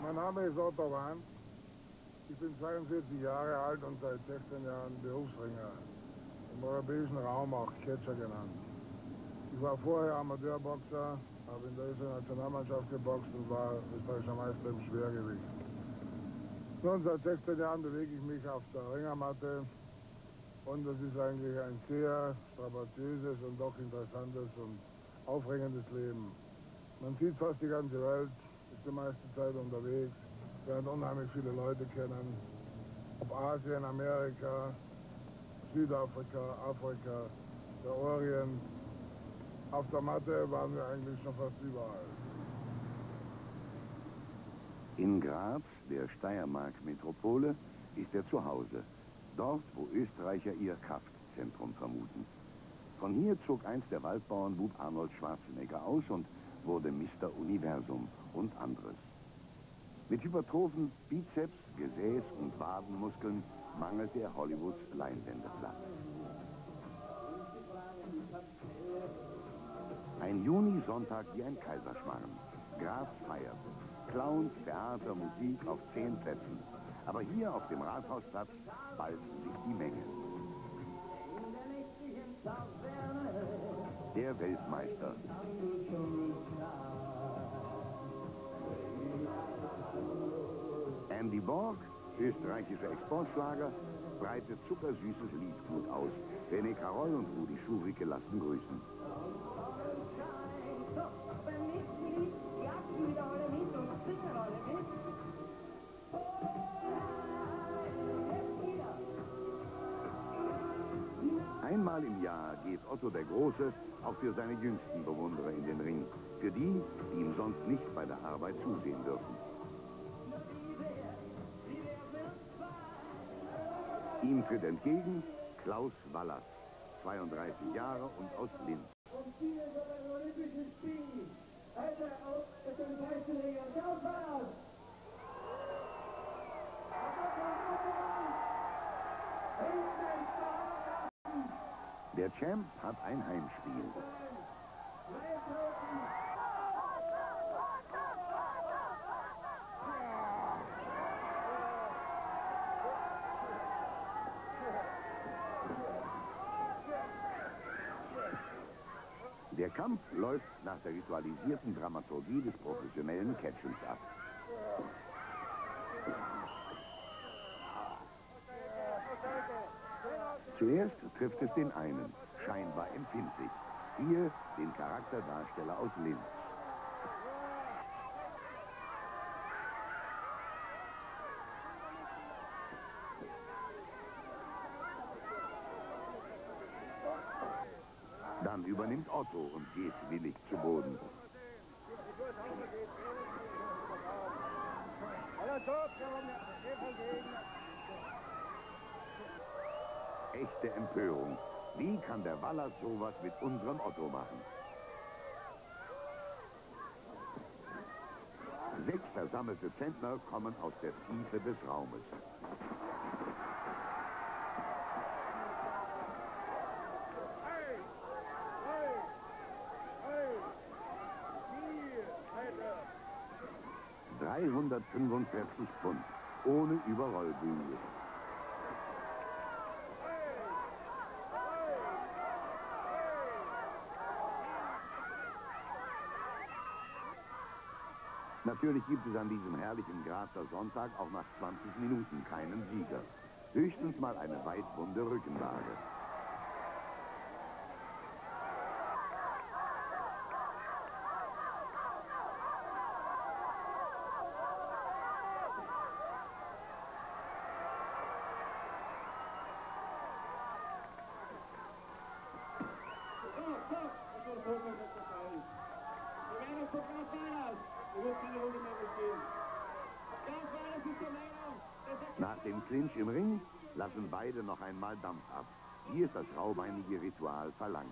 Mein Name ist Otto Wahn. Ich bin 42 Jahre alt und seit 16 Jahren Berufsringer. Im europäischen Raum auch Catcher genannt. Ich war vorher Amateurboxer, habe in der österreichischen Nationalmannschaft geboxt und war österreichischer Meister im Schwergewicht. Nun, seit 16 Jahren bewege ich mich auf der Ringermatte und das ist eigentlich ein sehr strapaziöses und doch interessantes und aufregendes Leben. Man sieht fast die ganze Welt, ist die meiste Zeit unterwegs, lernt unheimlich viele Leute kennen, ob Asien, Amerika, Südafrika, Afrika, der Orient. Auf der Matte waren wir eigentlich schon fast überall. In Graz, der Steiermark-Metropole, ist er zu Hause. Dort, wo Österreicher ihr Kraftzentrum vermuten. Von hier zog einst der Waldbauernbub Arnold Schwarzenegger aus und wurde Mr. Universum und anderes. Mit Hypertrophen, Bizeps, Gesäß und Wadenmuskeln mangelte er Hollywoods Leinwändeplatz. Ein Junisonntag wie ein Kaiserschmarrn. Graz feiert. Clowns, Theater, Musik auf 10 Plätzen. Aber hier auf dem Rathausplatz balzen sich die Menge. Der Weltmeister. Andy Borg, österreichischer Exportschlager, breitet zuckersüßes Liedgut aus. René Carol und Rudi Schurike lassen grüßen. Einmal im Jahr geht Otto der Große auch für seine jüngsten Bewunderer in den Ring. Für die, die ihm sonst nicht bei der Arbeit zusehen dürfen. Ihm tritt entgegen Klaus Wallers, 32 Jahre und aus Linz. Der Champ hat ein Heimspiel. Der Kampf läuft nach der ritualisierten Dramaturgie des professionellen Catchens ab. Zuerst trifft es den einen, scheinbar empfindlich. Hier den Charakterdarsteller aus Linz. Dann übernimmt Otto und geht willig zu Boden. Echte Empörung. Wie kann der Wallers sowas mit unserem Otto machen? 6 versammelte Zentner kommen aus der Tiefe des Raumes. ...345 Pfund, ohne Überrollbügel. Natürlich gibt es an diesem herrlichen Grazer Sonntag auch nach 20 Minuten keinen Sieger. Höchstens mal eine weitwunde Rückenlage. Nach dem Clinch im Ring lassen beide noch einmal Dampf ab, wie es das raubeinige Ritual verlangt.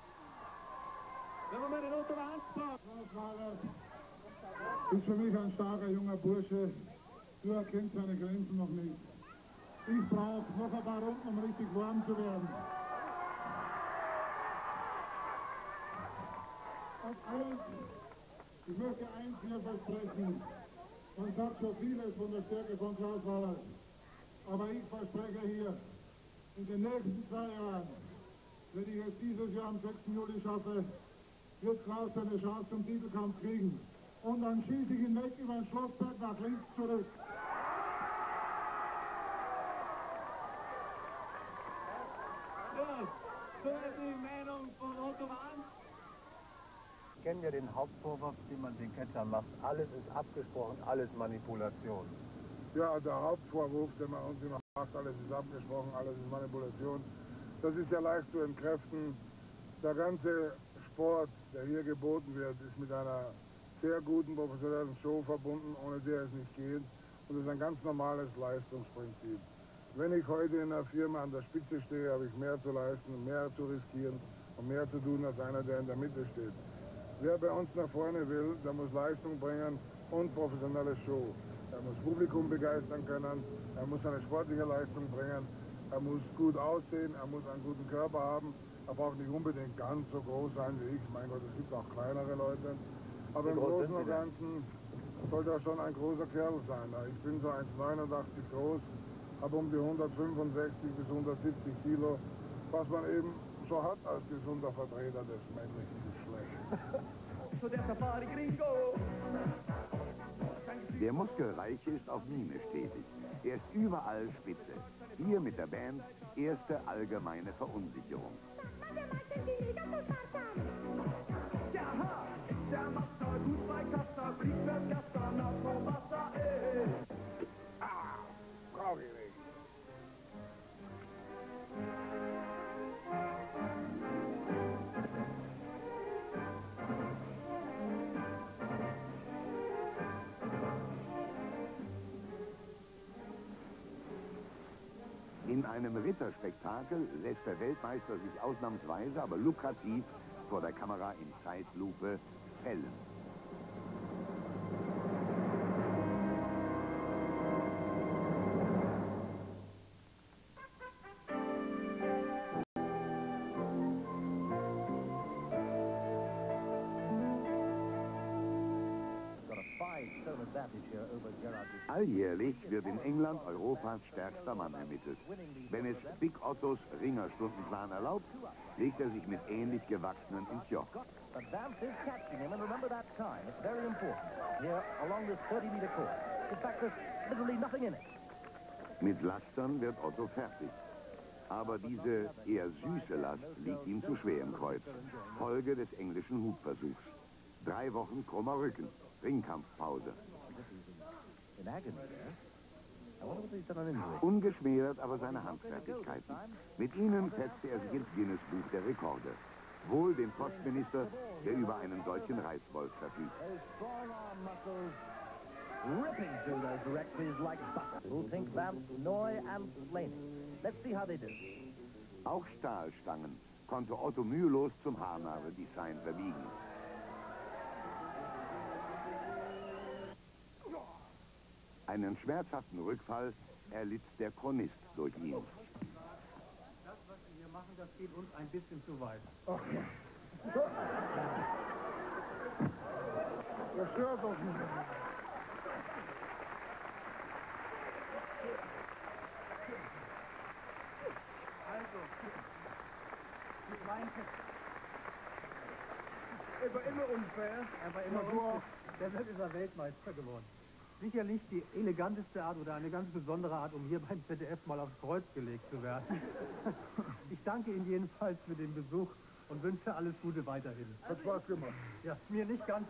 Ist für mich ein starker junger Bursche, nur er kennt seine Grenzen noch nicht. Ich brauche noch ein paar Runden, um richtig warm zu werden. Und eins, ich möchte eins hier versprechen. Man sagt schon vieles von der Stärke von Klaus Wallert. Aber ich verspreche hier, in den nächsten 2 Jahren, wenn ich es dieses Jahr am 6. Juli schaffe, wird Klaus seine Chance zum Titelkampf kriegen. Und dann schieße ich ihn weg über den Schlossberg nach links zurück. Ja, so ist die Meinung von Otto Wahn. Kennen wir den Hauptvorwurf, den man den Ketchern macht. Alles ist abgesprochen, alles Manipulation. Ja, der Hauptvorwurf, den man uns immer macht, alles ist abgesprochen, alles ist Manipulation. Das ist ja leicht zu entkräften. Der ganze Sport, der hier geboten wird, ist mit einer sehr guten professionellen Show verbunden, ohne der es nicht geht. Und es ist ein ganz normales Leistungsprinzip. Wenn ich heute in einer Firma an der Spitze stehe, habe ich mehr zu leisten, mehr zu riskieren und mehr zu tun als einer, der in der Mitte steht. Wer bei uns nach vorne will, der muss Leistung bringen und professionelle Show. Er muss Publikum begeistern können, er muss eine sportliche Leistung bringen, er muss gut aussehen, er muss einen guten Körper haben. Er braucht nicht unbedingt ganz so groß sein wie ich. Mein Gott, es gibt auch kleinere Leute. Aber im Großen und Ganzen sollte er schon ein großer Kerl sein. Ich bin so 1,89 groß, habe um die 165 bis 170 Kilo, was man eben so hat als gesunder Vertreter des männlichen Geschlechts. Der Muskelreiche ist auf Mime stetig. Er ist überall spitze. Hier mit der Band erste allgemeine Verunsicherung. Brauch ich nicht. In einem Ritterspektakel lässt der Weltmeister sich ausnahmsweise, aber lukrativ vor der Kamera in Zeitlupe fällen. Alljährlich wird in England Europas stärkster Mann ermittelt. Wenn es Big Ottos Ringerstundenplan erlaubt, legt er sich mit ähnlich gewachsenen ins Joch. Mit Lastern wird Otto fertig. Aber diese eher süße Last liegt ihm zu schwer im Kreuz. Folge des englischen Hubversuchs. 3 Wochen krummer Rücken, Ringkampfpause. Ungeschmälert aber seine Handfertigkeiten. Mit ihnen setzte er sich ins Guinness-Buch der Rekorde. Wohl dem Postminister, der über einen solchen Reizwolf verfügt. Auch Stahlstangen konnte Otto mühelos zum Haarnarre-Design verbiegen. Einen schmerzhaften Rückfall erlitt der Chronist durch ihn. Das, was wir hier machen, das geht uns ein bisschen zu weit. Das stört uns nicht. Also, ich meinte, er war immer unfair, er war immer gut. Deshalb ist er Weltmeister geworden. Sicherlich die eleganteste Art oder eine ganz besondere Art, um hier beim ZDF mal aufs Kreuz gelegt zu werden. Ich danke Ihnen jedenfalls für den Besuch und wünsche alles Gute weiterhin. Hat Spaß gemacht. Ja, mir nicht ganz.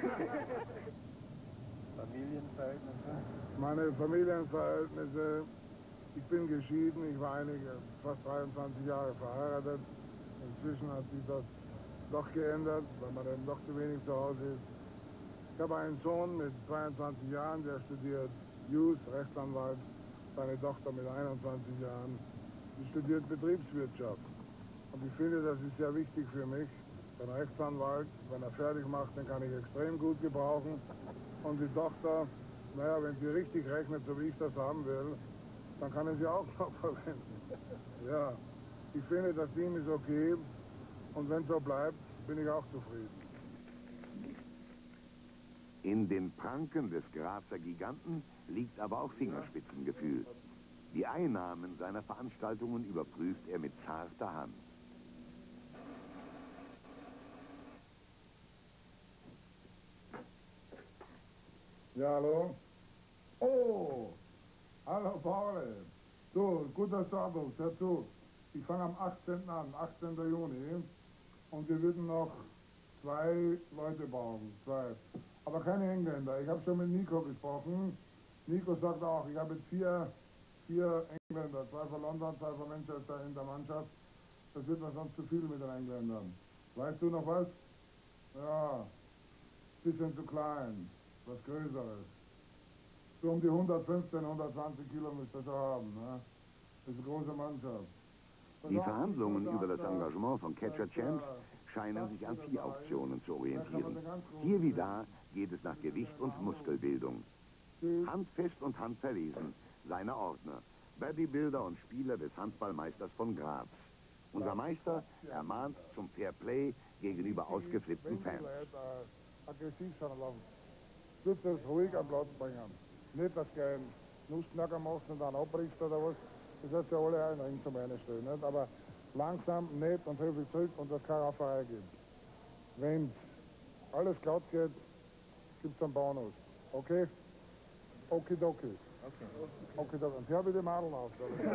Familienverhältnisse? Meine Familienverhältnisse, ich bin geschieden, ich war fast 23 Jahre verheiratet. Inzwischen hat sich das doch geändert, weil man eben doch zu wenig zu Hause ist. Ich habe einen Sohn mit 22 Jahren, der studiert Jus, Rechtsanwalt. Seine Tochter mit 21 Jahren, die studiert Betriebswirtschaft. Und ich finde, das ist sehr wichtig für mich. Ein Rechtsanwalt, wenn er fertig macht, den kann ich extrem gut gebrauchen. Und die Tochter, naja, wenn sie richtig rechnet, so wie ich das haben will, dann kann ich sie auch noch verwenden. Ja, ich finde, das Team ist okay. Und wenn es so bleibt, bin ich auch zufrieden. In den Pranken des Grazer Giganten liegt aber auch Fingerspitzengefühl. Die Einnahmen seiner Veranstaltungen überprüft er mit zarter Hand. Ja, hallo? Oh! Hallo, Paul. Du, gut, dass du anrufst. Hör zu. Ich fange am 18. an, 18. Juni. Und wir würden noch 2 Leute brauchen. 2. Aber keine Engländer. Ich habe schon mit Nico gesprochen. Nico sagt auch, ich habe jetzt 4 Engländer. 2 von London, 2 von Manchester in der Mannschaft. Das wird mir sonst zu viel mit den Engländern. Weißt du noch was? Ja, bisschen zu klein. Was Größeres. So um die 115, 120 Kilo müsst ihr schon haben. Ne? Das ist eine große Mannschaft. Die Verhandlungen über das Engagement von Catcher Champs scheinen sich an Viehauktionen zu orientieren. Hier wie da geht es nach Gewicht und Muskelbildung. Handfest und handverlesen, seine Ordner, Bodybuilder und Spieler des Handballmeisters von Graz. Unser Meister ermahnt zum Fairplay gegenüber ausgeflippten Fans. Aggressiv sein lassen. Du musst das ruhig am Platz bringen. Nicht, dass du einen Nussknacker machst und dann abbrichst oder was. Das hat ja alle einen Ring zum Einstellen. Nicht? Aber langsam, nett und viel zurück und dass keine Rafferei gibt. Wenn alles glatt geht, gibt es einen Bonus. Okay? Okidoki. Okay. Und hör bitte Madeln auf.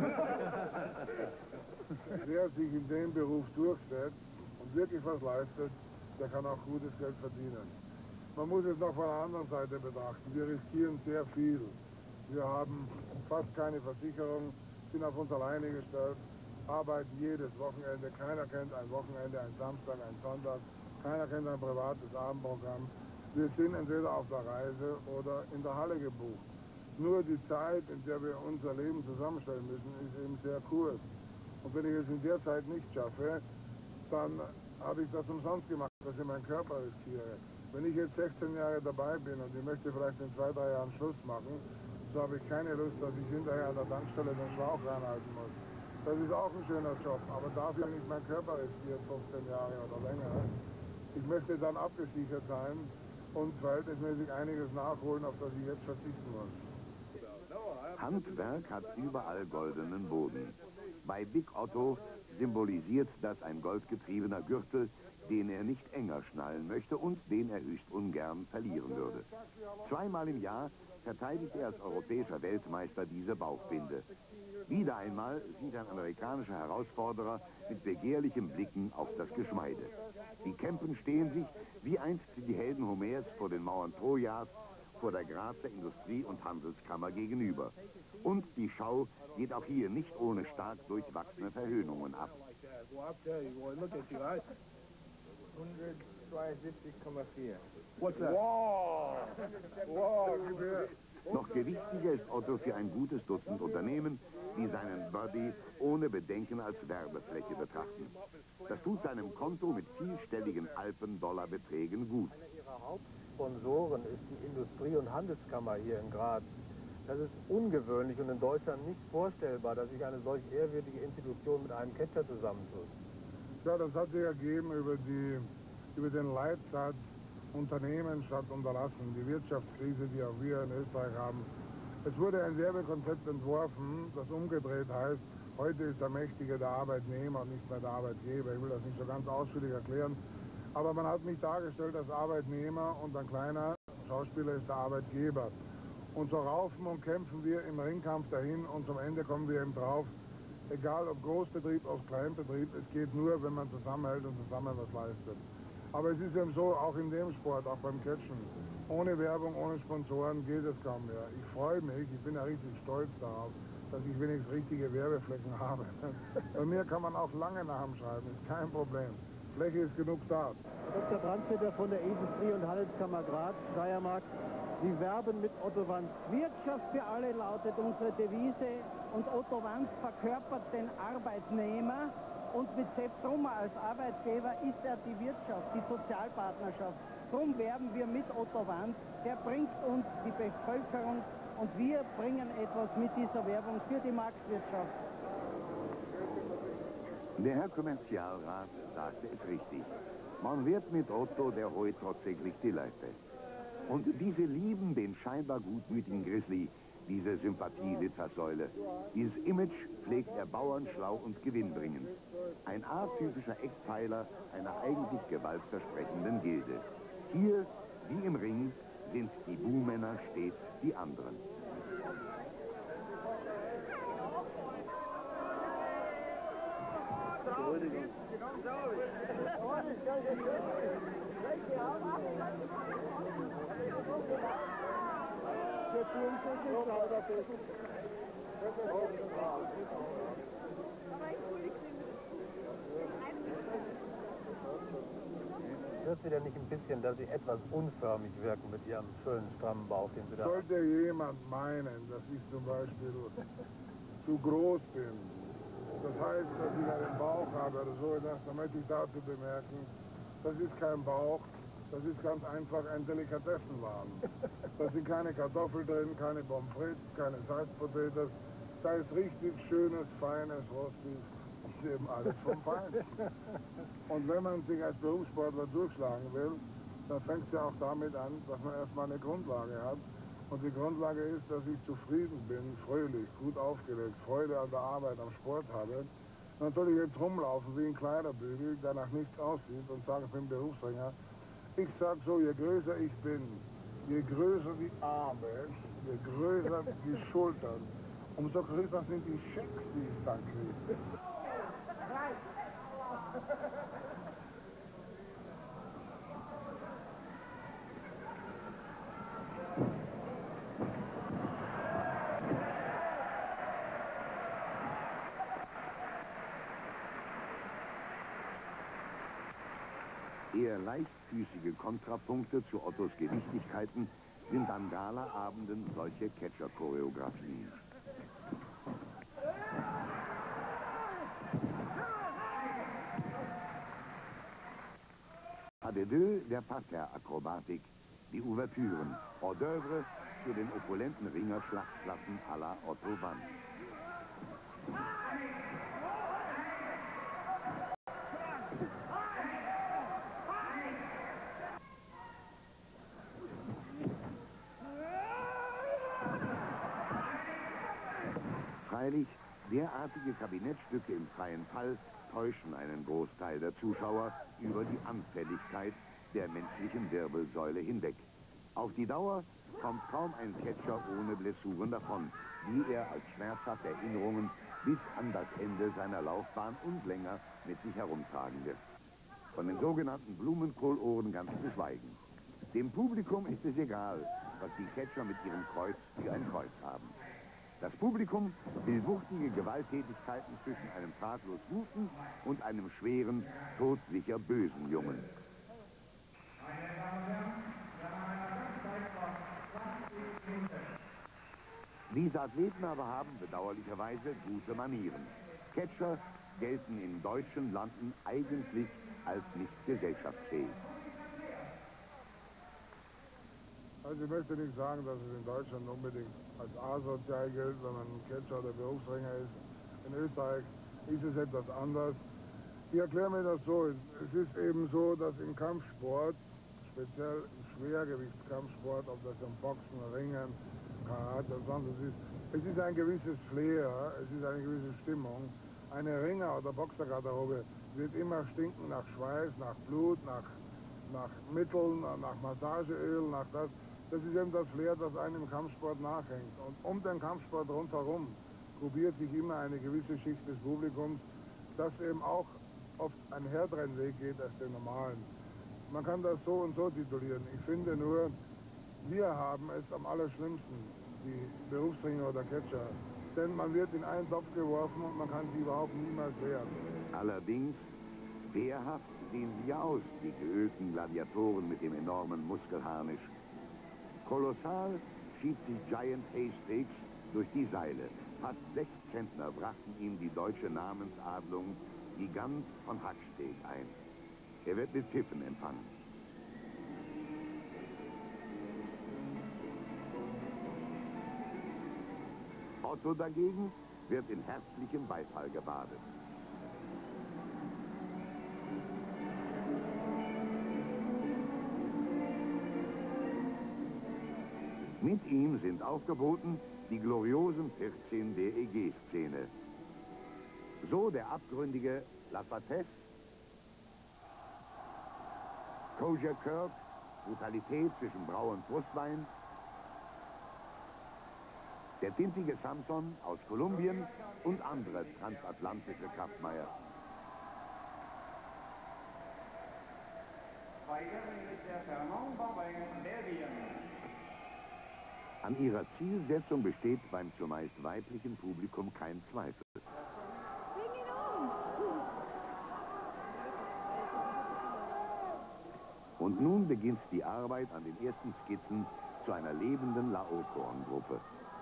Wer sich in dem Beruf durchsetzt und wirklich was leistet, der kann auch gutes Geld verdienen. Man muss es noch von der anderen Seite betrachten. Wir riskieren sehr viel. Wir haben fast keine Versicherung, sind auf uns alleine gestellt, arbeiten jedes Wochenende. Keiner kennt ein Wochenende, ein Samstag, ein Sonntag. Keiner kennt ein privates Abendprogramm. Wir sind entweder auf der Reise oder in der Halle gebucht. Nur die Zeit, in der wir unser Leben zusammenstellen müssen, ist eben sehr kurz. Und wenn ich es in der Zeit nicht schaffe, dann habe ich das umsonst gemacht, dass ich meinen Körper riskiere. Wenn ich jetzt 16 Jahre dabei bin und ich möchte vielleicht in 2, 3 Jahren Schluss machen, so habe ich keine Lust, dass ich hinterher an der Tankstelle den Schlauch reinhalten muss. Das ist auch ein schöner Job, aber dafür nicht mein Körper riskiert, 15 Jahre oder länger. Ich möchte dann abgesichert sein und verhältnismäßig einiges nachholen, auf das ich jetzt verzichten muss. Handwerk hat überall goldenen Boden. Bei Big Otto symbolisiert das ein goldgetriebener Gürtel, den er nicht enger schnallen möchte und den er höchst ungern verlieren würde. 2-mal im Jahr verteidigt er als europäischer Weltmeister diese Bauchbinde. Wieder einmal sieht ein amerikanischer Herausforderer mit begehrlichen Blicken auf das Geschmeide. Die Kämpen stehen sich, wie einst die Helden Homers vor den Mauern Trojas, vor der Grazer Industrie- und Handelskammer gegenüber. Und die Schau geht auch hier nicht ohne stark durchwachsene Verhöhnungen ab. 172,4. Wow, gib her. Noch gewichtiger ist Otto für ein gutes Dutzend Unternehmen, die seinen Body ohne Bedenken als Werbefläche betrachten. Das tut seinem Konto mit vielstelligen Alpen-Dollar-Beträgen gut. Einer ihrer Hauptsponsoren ist die Industrie- und Handelskammer hier in Graz. Das ist ungewöhnlich und in Deutschland nicht vorstellbar, dass sich eine solch ehrwürdige Institution mit einem Catcher zusammentut. Ja, das hat sich ergeben über den Leitsatz Unternehmen statt unterlassen, die Wirtschaftskrise, die auch wir in Österreich haben. Es wurde ein Werbekonzept entworfen, das umgedreht heißt, heute ist der Mächtige der Arbeitnehmer und nicht mehr der Arbeitgeber. Ich will das nicht so ganz ausführlich erklären, aber man hat mich dargestellt als Arbeitnehmer und ein kleiner Schauspieler ist der Arbeitgeber. Und so raufen und kämpfen wir im Ringkampf dahin und zum Ende kommen wir eben drauf, egal ob Großbetrieb, ob Kleinbetrieb, es geht nur, wenn man zusammenhält und zusammen was leistet. Aber es ist eben so, auch in dem Sport, auch beim Catchen, ohne Werbung, ohne Sponsoren geht es kaum mehr. Ich freue mich, ich bin ja richtig stolz darauf, dass ich wenigstens richtige Werbeflächen habe. Bei mir kann man auch lange Namen schreiben, ist kein Problem. Fläche ist genug da. Dr. Brandstätter von der Industrie- und Handelskammer Graz, Steiermark. Sie werben mit Otto Wanz. Wirtschaft für alle lautet unsere Devise und Otto Wanz verkörpert den Arbeitnehmer und mit Sepp Trummer als Arbeitgeber ist er die Wirtschaft, die Sozialpartnerschaft. Darum werben wir mit Otto Wanz. Der bringt uns die Bevölkerung und wir bringen etwas mit dieser Werbung für die Marktwirtschaft. Der Herr Kommerzialrat sagte es richtig. Man wird mit Otto, der holt tatsächlich die Leute. Und diese lieben den scheinbar gutmütigen Grizzly, diese Sympathie-Litfaßsäule. Dieses Image pflegt er bauernschlau und gewinnbringend. Ein atypischer Eckpfeiler einer eigentlich gewaltversprechenden Gilde. Hier, wie im Ring, sind die Buhmänner stets die anderen. Hört Sie denn nicht ein bisschen, dass Sie etwas unförmig wirken mit Ihrem schönen, strammen Bauch, den Sie da haben? Sollte jemand meinen, dass ich zum Beispiel zu groß bin, das heißt, dass ich einen Bauch habe oder so, dann möchte ich dazu bemerken, das ist kein Bauch, das ist ganz einfach ein Delikatessenladen. Da sind keine Kartoffeln drin, keine Pommes frites, keine Salzpotatoes. Da ist richtig schönes, feines Rostbeef und eben alles vom Feinsten. Und wenn man sich als Berufssportler durchschlagen will, dann fängt es ja auch damit an, dass man erstmal eine Grundlage hat. Und die Grundlage ist, dass ich zufrieden bin, fröhlich, gut aufgelegt, Freude an der Arbeit, am Sport habe. Und dann soll ich jetzt rumlaufen wie ein Kleiderbügel, der nach nichts aussieht und sagen, ich bin Berufsringer. Ich sag so, je größer ich bin, je größer die Arme, je größer die Schultern, umso größer sind die Schecks, die ich dann kriege. Eher leichtfüßige Kontrapunkte zu Ottos Gewichtigkeiten sind an Galaabenden solche Catcher-Choreografien. Pas de deux der Parterre-Akrobatik, die Ouvertüren, Hors d'oeuvre für den opulenten Ringer-Schlachtklassen à la Otto Wann. Freilich, derartige Kabinettstücke im freien Fall täuschen einen Großteil der Zuschauer über die Anfälligkeit der menschlichen Wirbelsäule hinweg. Auf die Dauer kommt kaum ein Catcher ohne Blessuren davon, die er als schmerzhafte Erinnerungen bis an das Ende seiner Laufbahn und länger mit sich herumtragen wird. Von den sogenannten Blumenkohlohren ganz zu schweigen. Dem Publikum ist es egal, was die Catcher mit ihrem Kreuz für ein Kreuz haben. Das Publikum will wuchtige Gewalttätigkeiten zwischen einem fraglos guten und einem schweren, todsicher bösen Jungen. Diese Athleten aber haben bedauerlicherweise gute Manieren. Catcher gelten in deutschen Landen eigentlich als nicht gesellschaftsfähig. Also ich möchte nicht sagen, dass es in Deutschland unbedingt als asozial gilt, wenn man ein Catcher oder Berufsringer ist. In Österreich ist es etwas anders. Ich erkläre mir das so. Es ist eben so, dass im Kampfsport, speziell im Schwergewichtskampfsport, ob das im Boxen, Ringen, Karate oder sonst ist, es ist ein gewisses Flair, es ist eine gewisse Stimmung. Eine Ringer- oder Boxergarderobe wird immer stinken nach Schweiß, nach Blut, nach Mitteln, nach Massageöl, nach das. Das ist eben das Flair, das einem im Kampfsport nachhängt. Und um den Kampfsport rundherum probiert sich immer eine gewisse Schicht des Publikums, das eben auch oft einen härteren Weg geht als den normalen. Man kann das so und so titulieren. Ich finde nur, wir haben es am allerschlimmsten, die Berufsringer oder Catcher. Denn man wird in einen Topf geworfen und man kann sie überhaupt niemals wehren. Allerdings, wehrhaft sehen sie ja aus, die geölten Gladiatoren mit dem enormen Muskelharnisch. Kolossal schiebt sich Giant Haystacks durch die Seile. Fast 6 Zentner brachten ihm die deutsche Namensadlung Gigant von Hacksteg ein. Er wird mit Pfiffen empfangen. Otto dagegen wird in herzlichem Beifall gebadet. Mit ihm sind aufgeboten die gloriosen 14 der EG-Szene. So der abgründige La Fatesse, Kosher Kirk, Brutalität zwischen Brau und Brustwein, der tintige Samson aus Kolumbien und andere transatlantische Kraftmeier. An ihrer Zielsetzung besteht beim zumeist weiblichen Publikum kein Zweifel. Und nun beginnt die Arbeit an den ersten Skizzen zu einer lebenden Laocoon-Gruppe.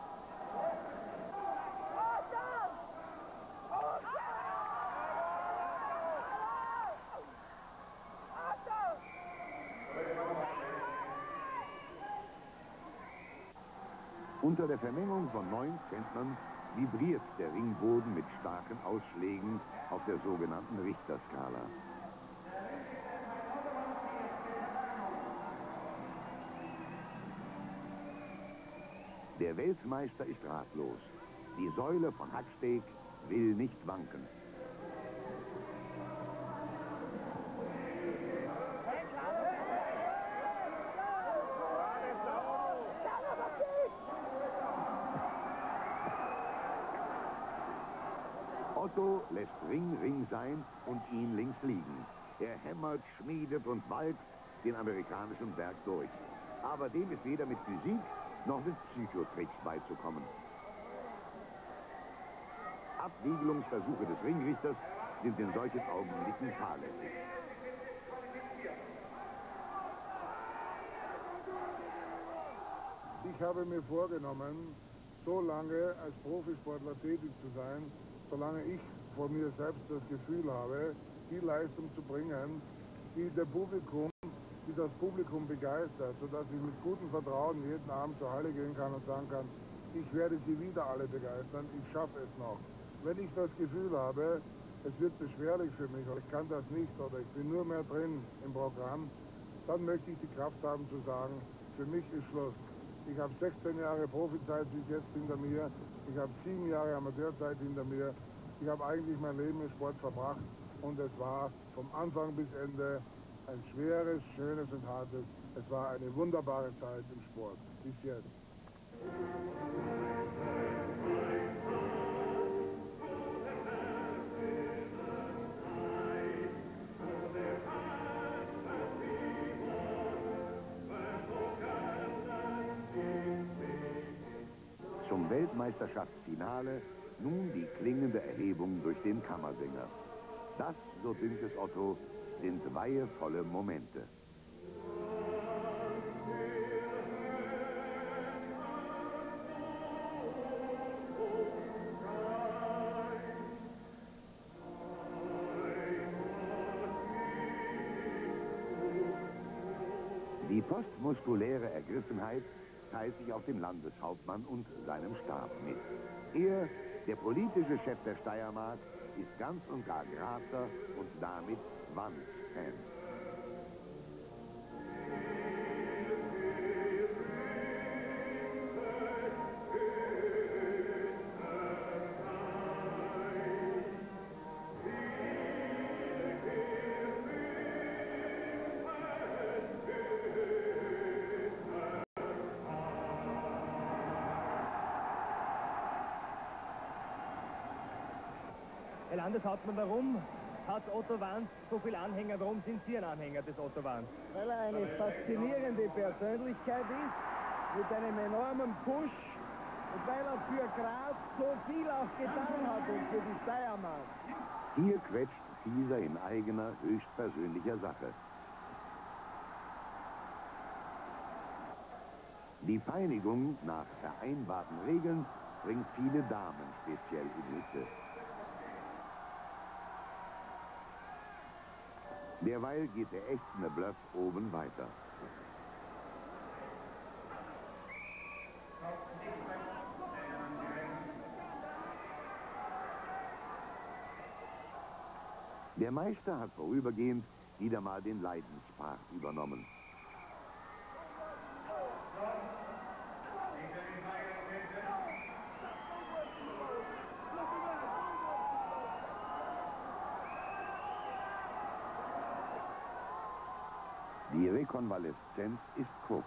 Unter der Vermengung von 9 Zentnern vibriert der Ringboden mit starken Ausschlägen auf der sogenannten Richterskala. Der Weltmeister ist ratlos. Die Säule von Hacksteg will nicht wanken. Otto lässt Ring sein und ihn links liegen. Er hämmert, schmiedet und walzt den amerikanischen Berg durch. Aber dem ist weder mit Physik noch mit Psychotricks beizukommen. Abwiegelungsversuche des Ringrichters sind in solchen Augenblicken fahrlässig. Ich habe mir vorgenommen, so lange als Profisportler tätig zu sein, solange ich vor mir selbst das Gefühl habe, die Leistung zu bringen, die das Publikum begeistert, sodass ich mit gutem Vertrauen jeden Abend zur Halle gehen kann und sagen kann, ich werde sie wieder alle begeistern, ich schaffe es noch. Wenn ich das Gefühl habe, es wird beschwerlich für mich oder ich kann das nicht oder ich bin nur mehr drin im Programm, dann möchte ich die Kraft haben zu sagen, für mich ist Schluss. Ich habe 16 Jahre Profizeit bis jetzt hinter mir, ich habe 7 Jahre Amateurzeit hinter mir, ich habe eigentlich mein Leben im Sport verbracht und es war vom Anfang bis Ende ein schweres, schönes und hartes. Es war eine wunderbare Zeit im Sport, bis jetzt. Zum Weltmeisterschaftsfinale nun die klingende Erhebung durch den Kammersänger. Das, so dünkt es Otto, sind weihevolle Momente. Die postmuskuläre Ergriffenheit teilt sich auch dem Landeshauptmann und seinem Stab mit. Er, der politische Chef der Steiermark, ist ganz und gar Grazer und damit Wands-Fan. Herr Landeshauptmann, warum hat Otto Wands so viele Anhänger? Warum sind Sie ein Anhänger des Otto Wands? Weil er eine faszinierende Persönlichkeit ist, mit einem enormen Push und weil er für Graz so viel auch getan hat und für die Steiermark. Hier quetscht dieser in eigener, höchstpersönlicher Sache. Die Peinigung nach vereinbarten Regeln bringt viele Damen speziell in Hitze. Derweil geht der ächzende Bluff oben weiter. Der Meister hat vorübergehend wieder mal den Leidenspart übernommen. Die Rekonvaleszenz ist kurz.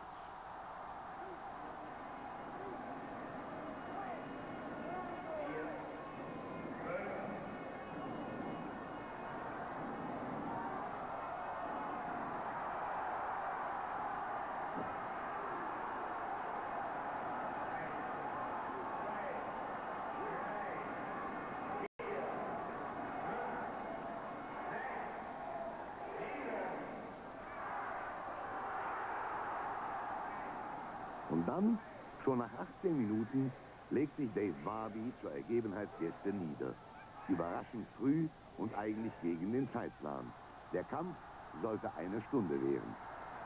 Und dann, schon nach 18 Minuten, legt sich Dave Warby zur Ergebenheitsgeste nieder. Überraschend früh und eigentlich gegen den Zeitplan. Der Kampf sollte eine Stunde währen.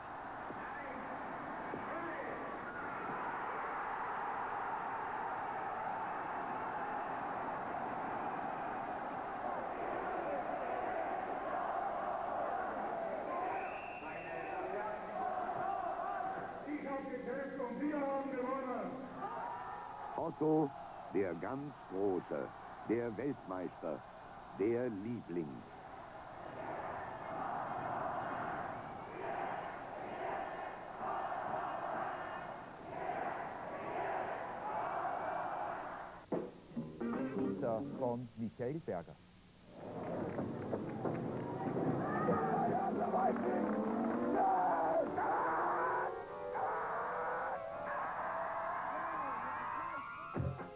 Otto, der ganz Große, der Weltmeister, der Liebling. Von Michael Berger.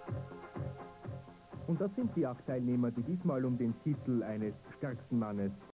Und das sind die 8 Teilnehmer, die diesmal um den Titel eines stärksten Mannes